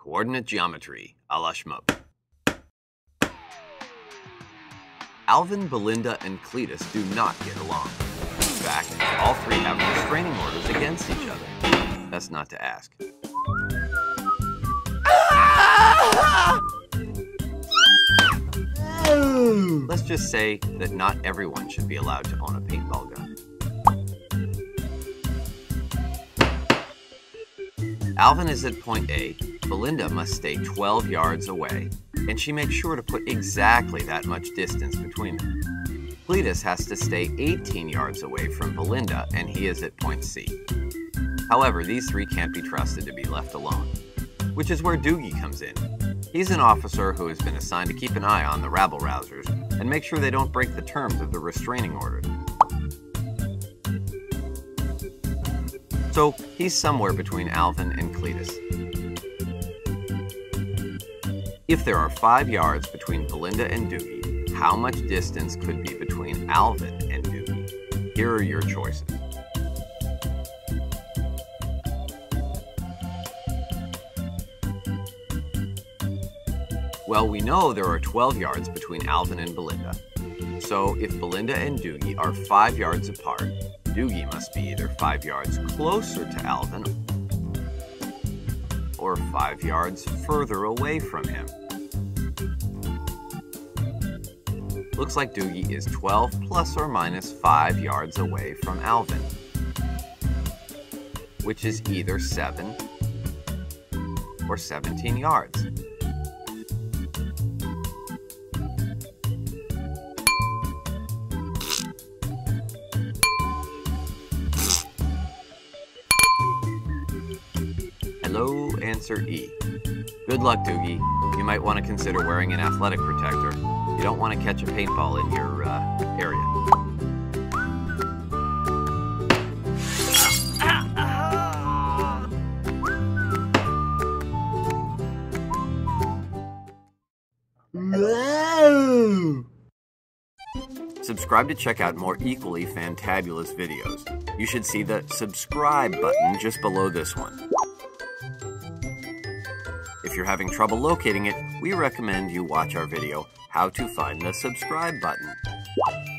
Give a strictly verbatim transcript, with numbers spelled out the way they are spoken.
Coordinate geometry, a la Shmoop. Alvin, Belinda, and Cletus do not get along. In fact, all three have restraining orders against each other. That's not to ask. Let's just say that not everyone should be allowed to own a paintball gun. Alvin is at point A, Belinda must stay twelve yards away, and she makes sure to put exactly that much distance between them. Cletus has to stay eighteen yards away from Belinda, and he is at point C. However, these three can't be trusted to be left alone, which is where Doogie comes in. He's an officer who has been assigned to keep an eye on the rabble-rousers and make sure they don't break the terms of the restraining order. So he's somewhere between Alvin and Cletus. If there are five yards between Belinda and Doogie, how much distance could be between Alvin and Doogie? Here are your choices. Well, we know there are twelve yards between Alvin and Belinda. So if Belinda and Doogie are five yards apart, Doogie must be either five yards closer to Alvin or five yards further away from him. Looks like Doogie is twelve plus or minus five yards away from Alvin, which is either seven or seventeen yards. Hello, answer E. Good luck, Doogie. You might want to consider wearing an athletic protector. You don't want to catch a paintball in your uh, area. Subscribe to check out more equally fantabulous videos. You should see the subscribe button just below this one. If you're having trouble locating it, we recommend you watch our video, How to Find the Subscribe Button.